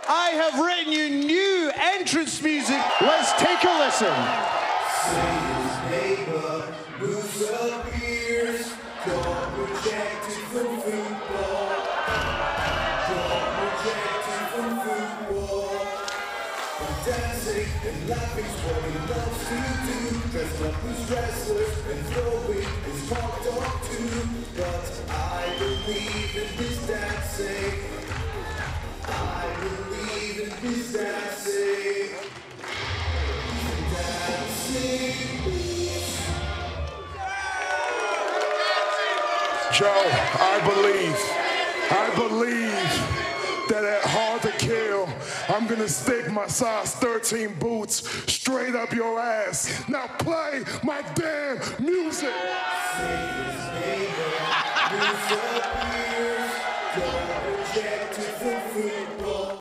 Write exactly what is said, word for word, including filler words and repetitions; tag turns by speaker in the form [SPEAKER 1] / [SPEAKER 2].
[SPEAKER 1] I have written you new entrance music. Let's take a listen.
[SPEAKER 2] Neighbor, moves appears, got rejected from football. Got rejected from football. And dancing and laughing's what he loves to do. Dressed up as wrestlers and throwing his hot dog too. But I believe in his dancing. I believe in his dancing.
[SPEAKER 3] Joe, I believe, I believe that at Hard to Kill, I'm gonna stick my size thirteen boots straight up your ass. Now play my damn music.